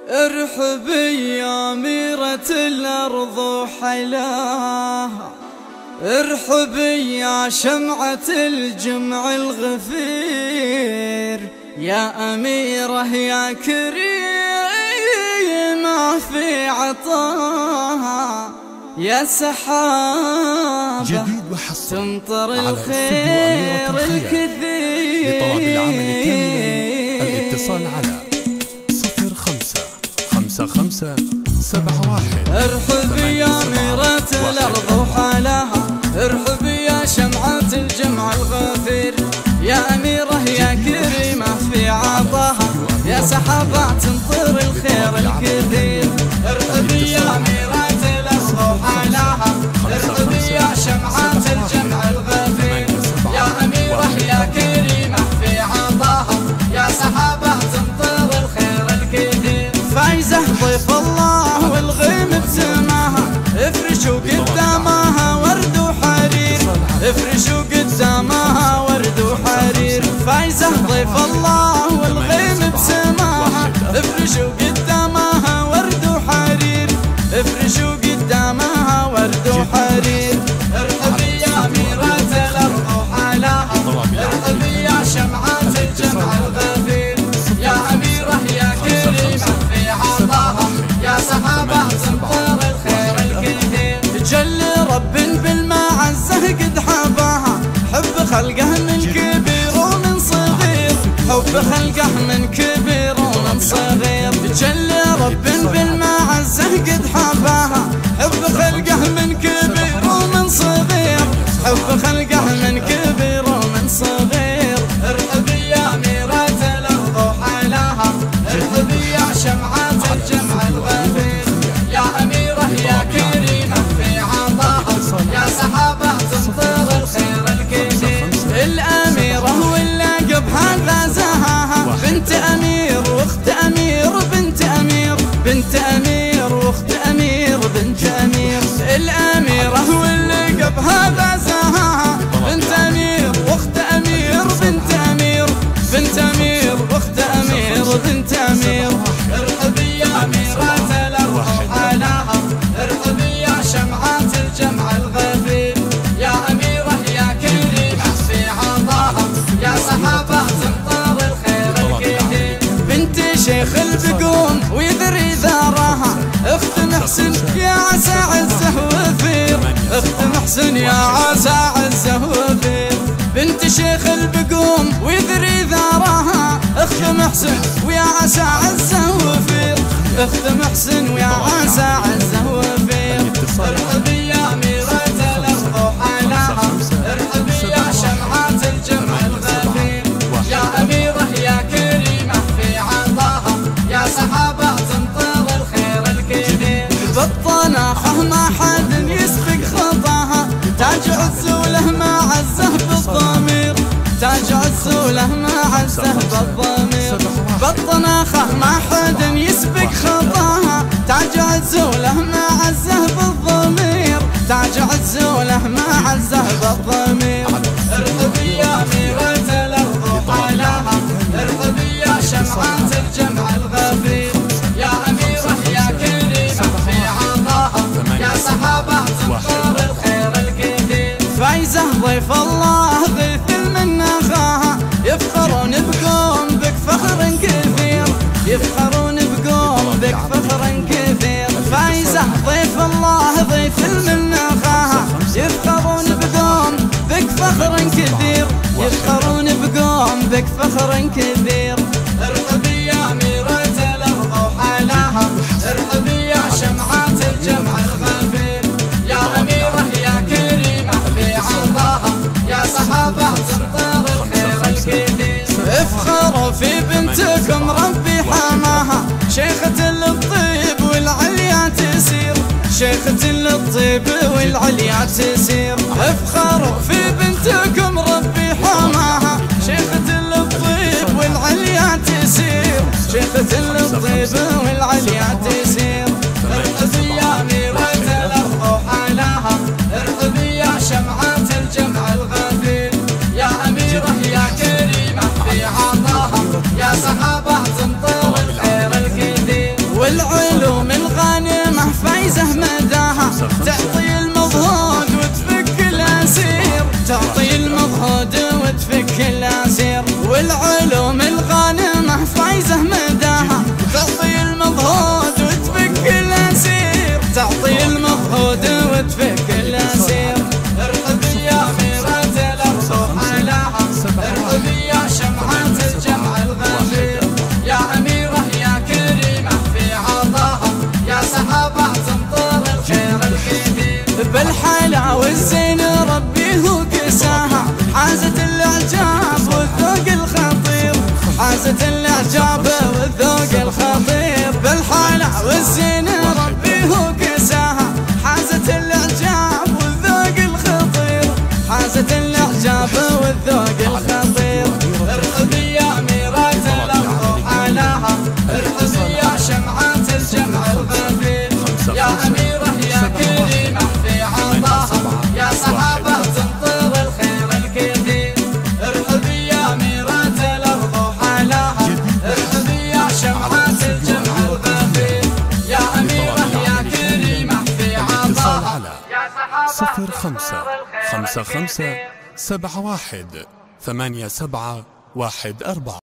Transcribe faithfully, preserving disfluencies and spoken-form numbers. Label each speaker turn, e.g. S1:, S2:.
S1: ارحبي يا أميرة الأرض وحلاها، ارحبي يا شمعة الجمع الغفير، يا أميرة يا كريمة في عطاها، يا سحابة تمطر الخير الكثير.
S2: لطلب العمل كاملا الاتصال على صفر خمسة خمسة خمسة سبعة واحد.
S1: ارحبي يا أميرة الأرض وحلاها، ارحبي يا شمعة الجمع الغفير، يا أميرة يا كريمة في عطاها، يا سحابة تمطر الخير الكثير. ارحبي يا أميرة الأرض وحلاها، ارحبي يا شمعة الجمع الغفير، يا أميرة يا كريمة في عطاها، يا سحابة تمطر الخير الكثير. فايزة ضيف الله والغيم بسماها، افرشوا قدامها ورد وحرير، افرشوا قدامها ورد وحرير. فايزة ضيف الله والغيم بسماها، افرشوا قدامها ورد وحرير، افرشوا قدامها ورد وحرير. ارحبي يا أميرة الأرض وحلاها، ارحبي يا شمعة الجمع الغفير، يا أميرة يا كريمة في عطاها، يا سحابة تمطر الخير الكثير. جل رب بالمعزة قد حباها، حب خلقه من كبير ومن صغير، حب خلقه من كبير ومن صغير. جل رب بالمعزة قد حباها، حب خلقه من كبير ومن صغير، حب خلقه من كبير ومن صغير. ارحبي يا أميرة الأرض وحلاها، ارحبي يا شمعة الجمع الغفير، يا أميرة يا كريمة في عطاها، يا سحابة تمطر الخير الكثير. الأميرة واللقب هذا زهاها، بنت أمير واخت أمير بنت أمير، بنت أمير واخت أمير بنت أمير. الأميرة واللقب هذا زهاها، بنت أمير واخت أمير بنت أمير، بنت أمير واخت أمير بنت أمير. ارحبي يا أميرة الأرض وحلاها، ارحبي يا شمعة الجمع الغفير، يا أميرة يا كريمة في عطاها، يا سحابة تمطر الخير الكثير. بنت شيخ البقوم ويذري ثارها، اخت محسن يا عسى عزه وفير، اخت محسن يا عسى عزه وفير. بنت شيخ البقوم ويذري ثارها، اخت محسن ويا عسى عزه وفير، اخت محسن ويا عسى عزه وفير. ارحبي يا أميرة الأرض وحلاها، ارحبي يا شمعة الجمع الغفير، يا أميرة يا كريمة في عطاها، يا سحابة تمطر الخير الكثير. بالطناخة ما حد يسبق خطاها، تاج عزوله ما عزه بالضمير، تاج عزوله ما عزه بالضمير. بالطناخة ما حد يسبق خطاها، تاج عزوله ما عزه بالضمير، تاج عزوله ما عزه بالضمير. ارحبي يا أميرة الأرض وحلاها، ارحبي يا شمعة الجمع الغفير، يا أميرة يا كريمة في عطاها، يا سحابة تمطر الخير الكثير. فايزة ضيف الله ضيف المناخاها، يفخرون بقوم بك فخر كثير، يفخرون بقوم بك فخر كثير. فايزة ضيف الله ضيف المناخاها، يفخرون بقوم بك فخر كثير، يفخرون بقوم بك فخر كثير. ارحبي يا أميرة الأرض وحلاها، ارحبي يا شمعة الجمع الغفير، يا أميرة يا كريمة في عطاها، يا سحابة تمطر الخير الكثير. افخروا في بنتكم ربي حماها، شيخة للطيب والعليا تسير، شيخة للطيب والعليا تسير. افخروا في بنتكم ربي حماها، شيخة للطيب والعليا تسير، شيخة للطيب والعليا تسير. ارحبي يا أميرة الأرض وحلاها، ارحبي يا شمعة الجمع الغفير، يا أميرة يا كريمة في عطاها، يا سحابة تمطر الخير الكثير. حازت الاعجاب والذوق الخطير بالحالة والزين ربي هو كساها. حازت الاعجاب والذوق الخطير، حازت الاعجاب والذوق الخطير. ارحبي يا أميرة الأرض وحلاها، ارحبي يا شمعة الجمع الغفير. يا أميرة يا كريمة في عطاها، يا صحابة تنطر الخير الكثير. ارحبي يا أميرة الأرض وحلاها، ارحبي يا شمعة الجمع الغفير. يا أميرة يا كريمة في عطاها، يا صحابة
S2: صفر خمسة خمسة خمسة سبعة واحد ثمانية سبعة واحد أربعة.